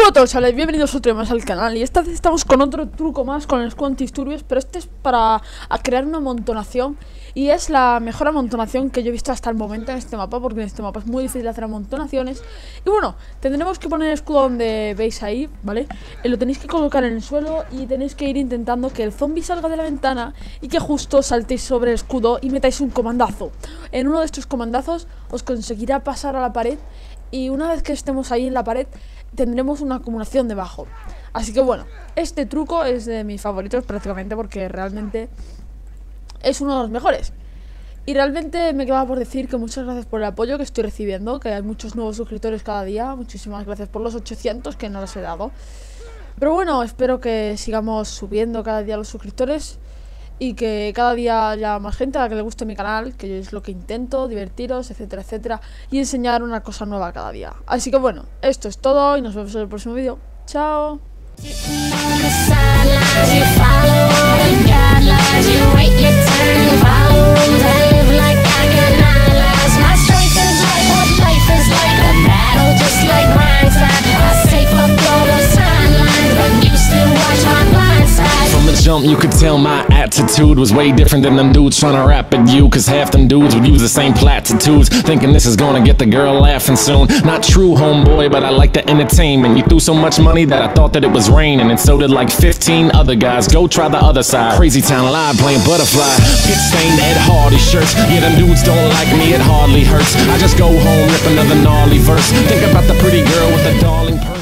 Hola a todos, chavales, bienvenidos otro día más al canal. Y esta vez estamos con otro truco más con el escudo antidisturbios, pero este es para crear una amontonación. Y es la mejor amontonación que yo he visto hasta el momento en este mapa, porque en este mapa es muy difícil hacer amontonaciones. Y bueno, tendremos que poner el escudo donde veis ahí, ¿vale? Lo tenéis que colocar en el suelo y tenéis que ir intentando que el zombie salga de la ventana y que justo saltéis sobre el escudo y metáis un comandazo. En uno de estos comandazos os conseguirá pasar a la pared. Y una vez que estemos ahí en la pared, tendremos una acumulación debajo. Así que bueno, este truco es de mis favoritos prácticamente, porque realmente es uno de los mejores. Y realmente me queda por decir que muchas gracias por el apoyo que estoy recibiendo, que hay muchos nuevos suscriptores cada día. Muchísimas gracias por los 800 que no los he dado. Pero bueno, espero que sigamos subiendo cada día los suscriptores y que cada día haya más gente a la que le guste mi canal, que es lo que intento, divertiros, etcétera, etcétera, y enseñar una cosa nueva cada día. Así que bueno, esto es todo y nos vemos en el próximo vídeo. ¡Chao! You could tell my attitude was way different than them dudes trying to rap at you, cause half them dudes would use the same platitudes, thinking this is gonna get the girl laughing soon. Not true, homeboy, but I like the entertainment. You threw so much money that I thought that it was raining, and so did like 15 other guys. Go try the other side. Crazy Town Live playing Butterfly. Pit stained Ed Hardy shirts. Yeah, them dudes don't like me, it hardly hurts. I just go home, rip another gnarly verse. Think about the pretty girl with the darling